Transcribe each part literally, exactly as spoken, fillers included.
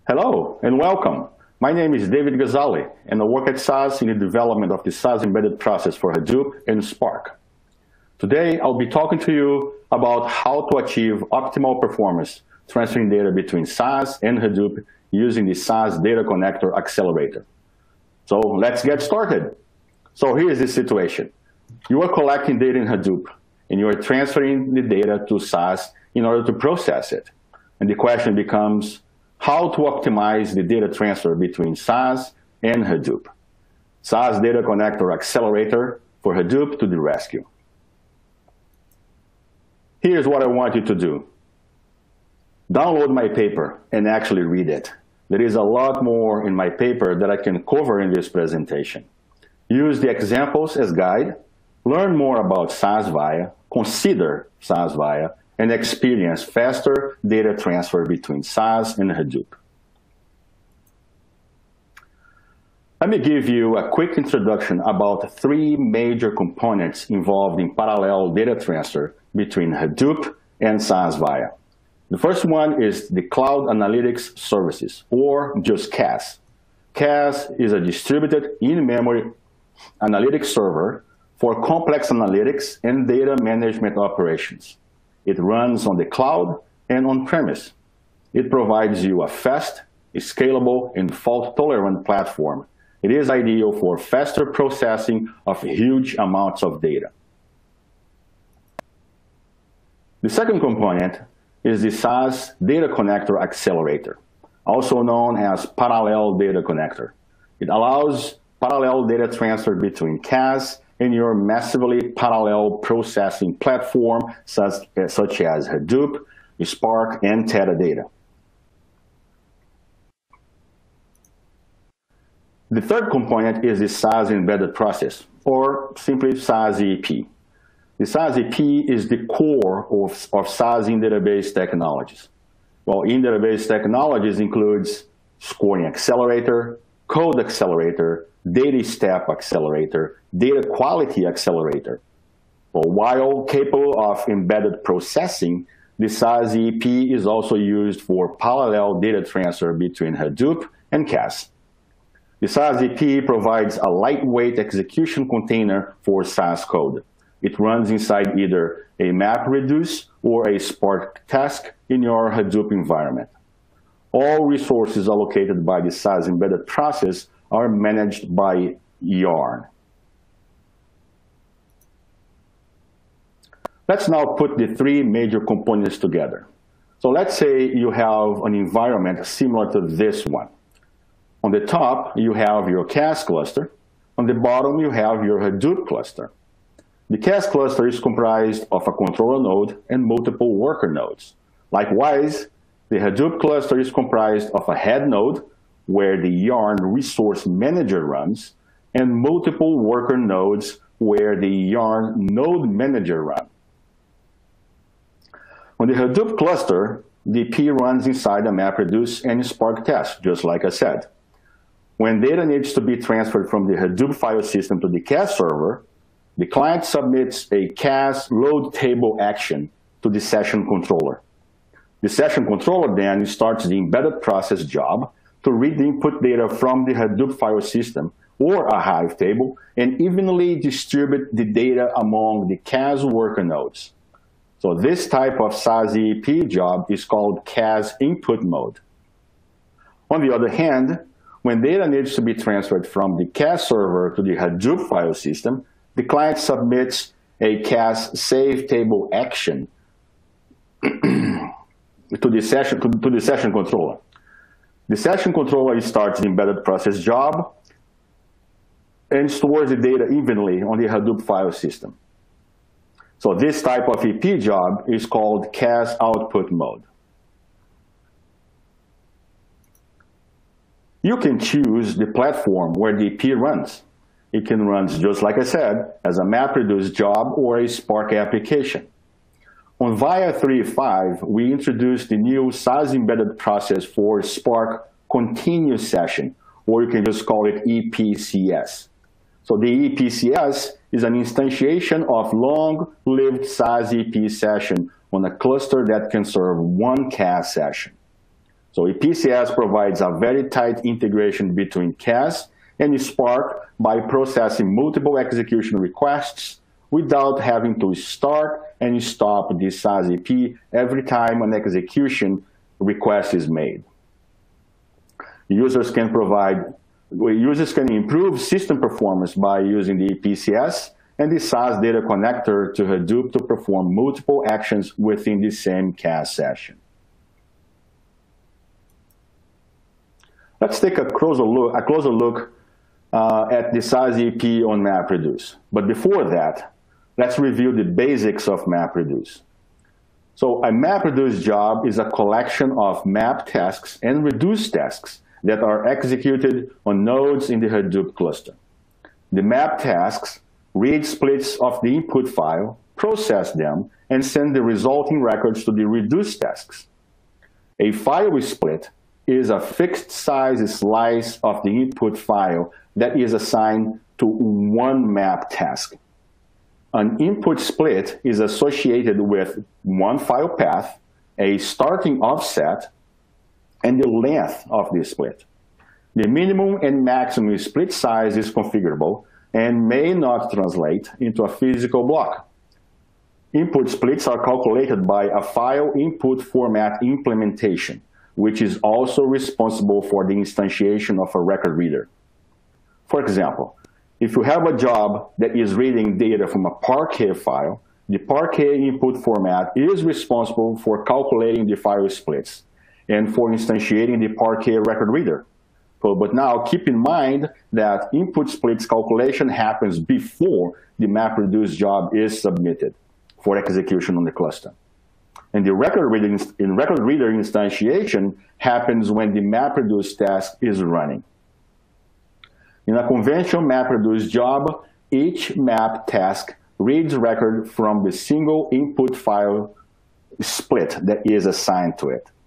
Hello and welcome. My name is David Ghazaleh, and I work at S A S in the development of the S A S Embedded Process for Hadoop and Spark. Today, I'll be talking to you about how to achieve optimal performance transferring data between S A S and Hadoop using the S A S Data Connect Accelerator. So let's get started. So here's the situation. You are collecting data in Hadoop, and you are transferring the data to S A S in order to process it. And the question becomes, how to optimize the data transfer between S A S and Hadoop. S A S Data Connect Accelerator for Hadoop to the rescue. Here's what I want you to do. Download my paper and actually read it. There is a lot more in my paper that I can cover in this presentation. Use the examples as guide, learn more about S A S Via, consider S A S Via, and experience faster data transfer between S A S and Hadoop. Let me give you a quick introduction about three major components involved in parallel data transfer between Hadoop and S A S Via. The first one is the Cloud Analytic Services, or just C A S. C A S is a distributed in-memory analytics server for complex analytics and data management operations. It runs on the cloud and on-premise. It provides you a fast, scalable, and fault-tolerant platform. It is ideal for faster processing of huge amounts of data. The second component is the S A S Data Connect Accelerator, also known as Parallel Data Connector. It allows parallel data transfer between C A S and your massively parallel processing platform such, such as Hadoop, Spark, and Teradata. The third component is the S A S Embedded Process, or simply S A S E P. The S A S E P is the core of, of S A S in database technologies. Well, in database technologies includes Scoring Accelerator, Code Accelerator, Data Step Accelerator, Data Quality Accelerator. Well, while capable of embedded processing, the S A S E P is also used for parallel data transfer between Hadoop and C A S. The S A S E P provides a lightweight execution container for S A S code. It runs inside either a MapReduce or a Spark task in your Hadoop environment. All resources allocated by the S A S Embedded Process are managed by Yarn. Let's now put the three major components together. So let's say you have an environment similar to this one. On the top, you have your C A S cluster. On the bottom, you have your Hadoop cluster. The C A S cluster is comprised of a controller node and multiple worker nodes. Likewise, the Hadoop cluster is comprised of a head node, where the Yarn resource manager runs, and multiple worker nodes where the Yarn node manager runs. On the Hadoop cluster, the P runs inside a MapReduce and Spark task, just like I said. When data needs to be transferred from the Hadoop file system to the C A S server, the client submits a C A S load table action to the session controller. The session controller then starts the embedded process job to read the input data from the Hadoop file system or a Hive table and evenly distribute the data among the C A S worker nodes. So this type of S A S E P job is called C A S input mode. On the other hand, when data needs to be transferred from the C A S server to the Hadoop file system, the client submits a C A S save table action to the session, to, to the session controller. The session controller starts the embedded process job and stores the data evenly on the Hadoop file system. So this type of E P job is called C A S output mode. You can choose the platform where the E P runs. It can run, just like I said, as a MapReduce job or a Spark application. On Via three point five, we introduced the new S A S Embedded Process for Spark Continuous Session, or you can just call it E P C S. So the E P C S is an instantiation of long-lived S A S E P session on a cluster that can serve one C A S session. So P C S provides a very tight integration between C A S and Spark by processing multiple execution requests without having to start and stop the S A S E P every time an execution request is made. Users can provide, users can improve system performance by using the P C S and the S A S Data Connector to Hadoop to perform multiple actions within the same C A S session. Let's take a closer look, a closer look uh, at the S A S E P on MapReduce. But before that, let's review the basics of MapReduce. So a MapReduce job is a collection of map tasks and reduce tasks that are executed on nodes in the Hadoop cluster. The map tasks read splits of the input file, process them, and send the resulting records to the reduce tasks. A file split is a fixed size slice of the input file that is assigned to one map task. An input split is associated with one file path, a starting offset, and the length of the split. The minimum and maximum split size is configurable and may not translate into a physical block. Input splits are calculated by a file input format implementation, which is also responsible for the instantiation of a record reader. For example, if you have a job that is reading data from a Parquet file, the Parquet input format is responsible for calculating the file splits and for instantiating the Parquet record reader. So, but now keep in mind that input splits calculation happens before the MapReduce job is submitted for execution on the cluster. And the record reader, in record reader instantiation happens when the MapReduce task is running. In a conventional MapReduce job, each map task reads record from the single input file split that is assigned to it.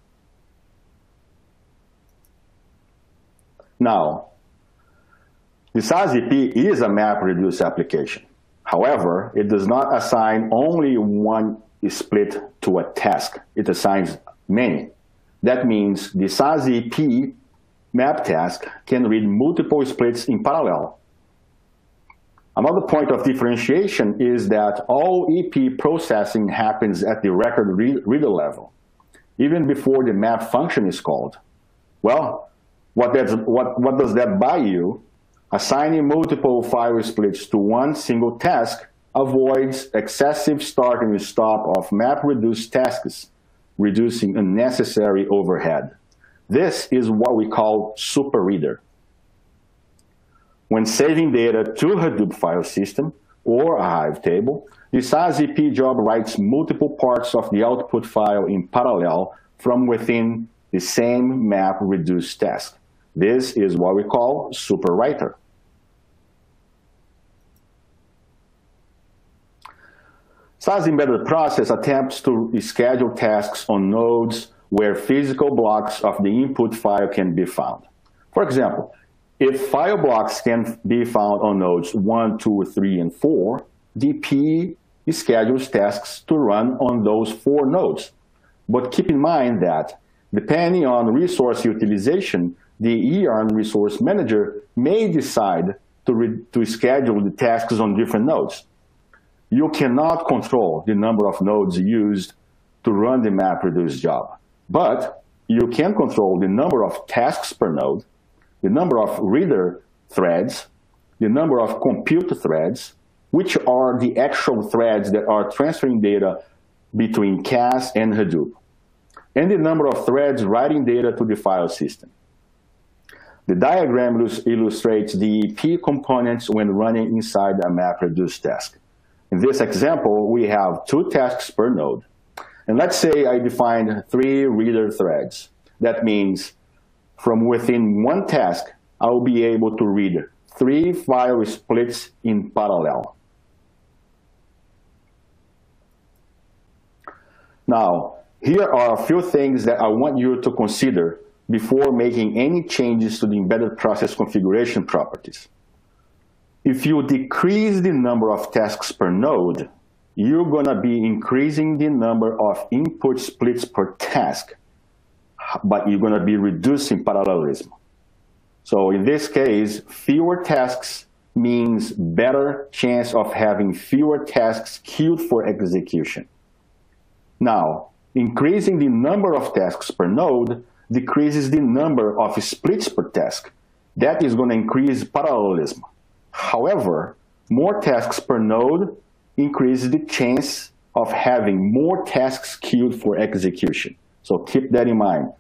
Now, the S A S E P is a MapReduce application. However, it does not assign only one split to a task. It assigns many. That means the S A S E P map task can read multiple splits in parallel. Another point of differentiation is that all E P processing happens at the record reader level, even before the map function is called. Well, what, that's, what, what does that buy you? Assigning multiple file splits to one single task avoids excessive start and stop of MapReduce tasks, reducing unnecessary overhead. This is what we call super reader. When saving data to Hadoop file system or a Hive table, the S A S E P job writes multiple parts of the output file in parallel from within the same MapReduce task. This is what we call super writer. S A S Embedded Process attempts to schedule tasks on nodes where physical blocks of the input file can be found. For example, if file blocks can be found on nodes one, two, three, and four, D P schedules tasks to run on those four nodes. But keep in mind that, depending on resource utilization, the E R N resource manager may decide to, re to schedule the tasks on different nodes. You cannot control the number of nodes used to run the MapReduce job, but you can control the number of tasks per node, the number of reader threads, the number of compute threads, which are the actual threads that are transferring data between C A S and Hadoop, and the number of threads writing data to the file system. The diagram illustrates the E P components when running inside a MapReduce task. In this example, we have two tasks per node. And let's say I defined three reader threads. That means from within one task, I will be able to read three file splits in parallel. Now, here are a few things that I want you to consider before making any changes to the embedded process configuration properties. If you decrease the number of tasks per node, you're going to be increasing the number of input splits per task. but you're going to be reducing parallelism. So in this case, fewer tasks means better chance of having fewer tasks queued for execution. Now, increasing the number of tasks per node decreases the number of splits per task. That is going to increase parallelism. However, more tasks per node increases the chance of having more tasks queued for execution. So keep that in mind.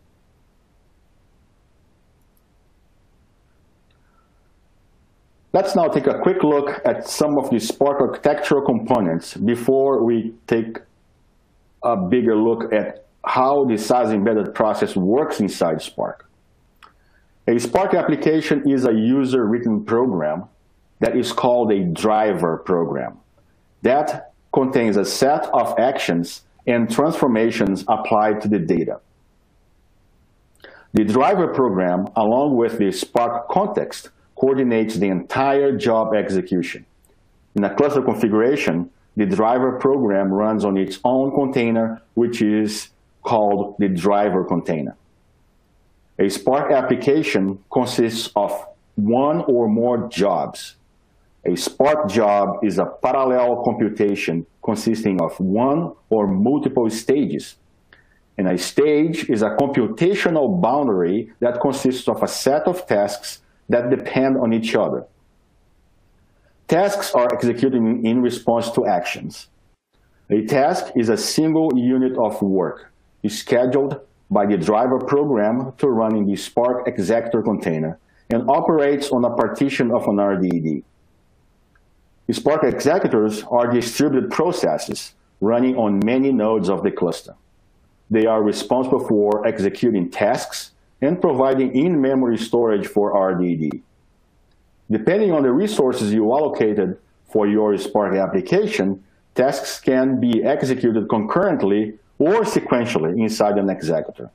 Let's now take a quick look at some of the Spark architectural components before we take a bigger look at how the S A S embedded process works inside Spark. A Spark application is a user-written program that is called a driver program. That contains a set of actions and transformations applied to the data. The driver program, along with the Spark context, coordinates the entire job execution. In a cluster configuration, the driver program runs on its own container, which is called the driver container. A Spark application consists of one or more jobs. A Spark job is a parallel computation consisting of one or multiple stages. And a stage is a computational boundary that consists of a set of tasks that depend on each other. Tasks are executed in response to actions. A task is a single unit of work scheduled by the driver program to run in the Spark executor container and operates on a partition of an R D D. The Spark executors are distributed processes running on many nodes of the cluster. They are responsible for executing tasks and providing in-memory storage for R D D. Depending on the resources you allocated for your Spark application, tasks can be executed concurrently or sequentially inside an executor.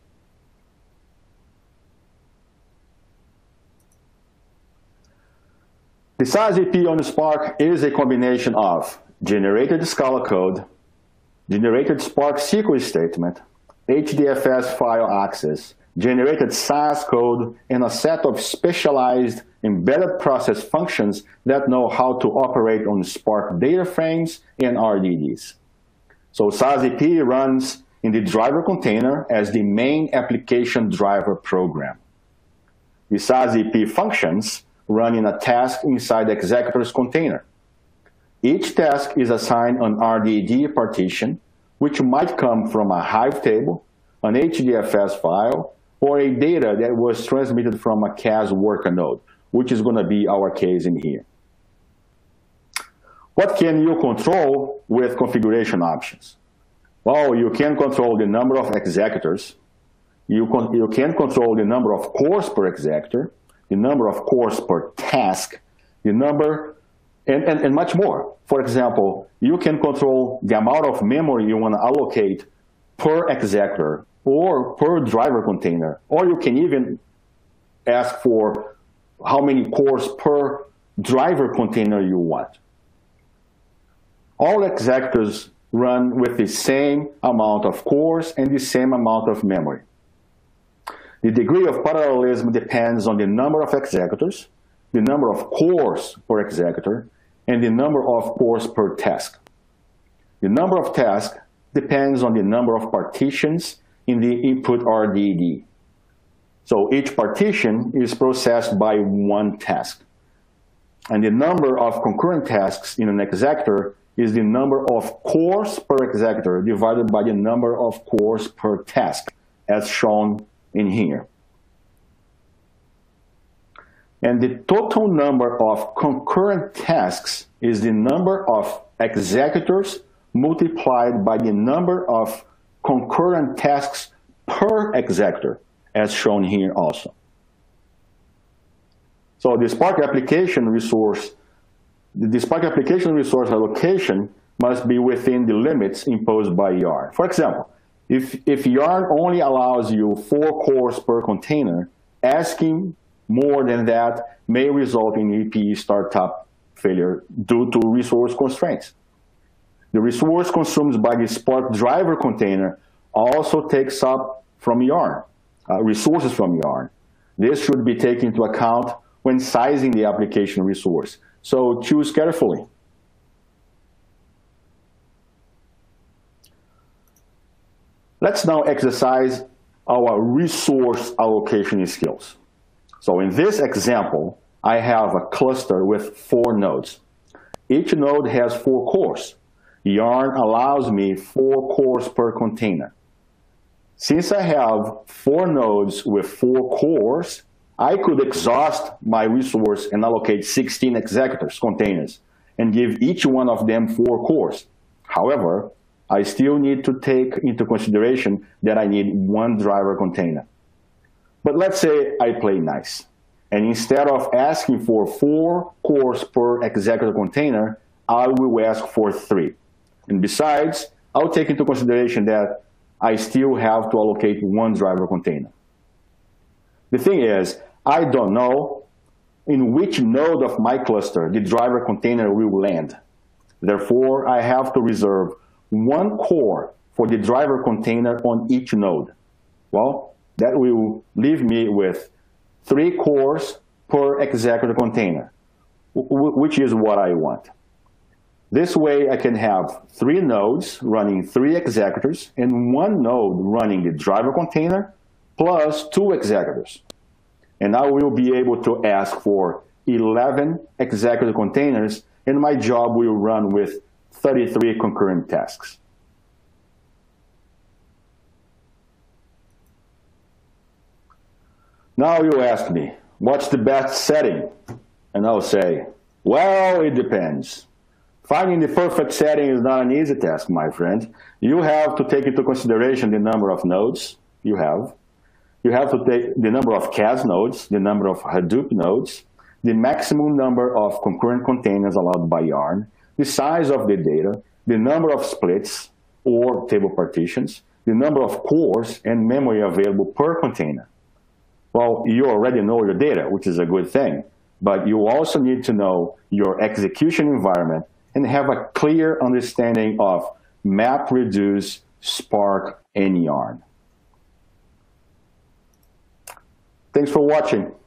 The S A S E P on Spark is a combination of generated Scala code, generated Spark S Q L statement, H D F S file access, generated S A S code, and a set of specialized embedded process functions that know how to operate on Spark data frames and R D Ds. So S A S E P runs in the driver container as the main application driver program. The S A S E P functions run in a task inside the executor's container. Each task is assigned an R D D partition, which might come from a Hive table, an H D F S file, or a data that was transmitted from a C A S worker node, which is going to be our case in here. What can you control with configuration options? Well, you can control the number of executors. You, con you can control the number of cores per executor, the number of cores per task, the number, and, and, and much more. For example, you can control the amount of memory you want to allocate per executor or per driver container, or you can even ask for how many cores per driver container you want. All executors run with the same amount of cores and the same amount of memory. The degree of parallelism depends on the number of executors, the number of cores per executor, and the number of cores per task. The number of tasks depends on the number of partitions in the input R D D. So each partition is processed by one task. And the number of concurrent tasks in an executor is the number of cores per executor divided by the number of cores per task, as shown in here. And the total number of concurrent tasks is the number of executors multiplied by the number of concurrent tasks per executor, as shown here also. So the Spark application resource, the Spark application resource allocation must be within the limits imposed by yarn. For example, if, if yarn only allows you four cores per container, asking more than that may result in E P startup failure due to resource constraints. The resource consumed by the Spark driver container also takes up from yarn. uh, resources from Yarn. This should be taken into account when sizing the application resource. So choose carefully. Let's now exercise our resource allocation skills. So in this example, I have a cluster with four nodes. Each node has four cores. Yarn allows me four cores per container. Since I have four nodes with four cores, I could exhaust my resource and allocate sixteen executors, containers, and give each one of them four cores. However, I still need to take into consideration that I need one driver container. But let's say I play nice, and instead of asking for four cores per executor container, I will ask for three. And besides, I'll take into consideration that I still have to allocate one driver container. The thing is, I don't know in which node of my cluster the driver container will land. Therefore, I have to reserve one core for the driver container on each node. Well, that will leave me with three cores per executor container, which is what I want. This way, I can have three nodes running three executors and one node running the driver container plus two executors. And I will be able to ask for eleven executor containers, and my job will run with thirty-three concurrent tasks. Now you ask me, what's the best setting? And I'll say, well, it depends. Finding the perfect setting is not an easy task, my friend. You have to take into consideration the number of nodes you have. You have to take the number of C A S nodes, the number of Hadoop nodes, the maximum number of concurrent containers allowed by Yarn, the size of the data, the number of splits or table partitions, the number of cores and memory available per container. Well, you already know your data, which is a good thing, but you also need to know your execution environment and have a clear understanding of MapReduce, Spark, and Yarn. Thanks for watching.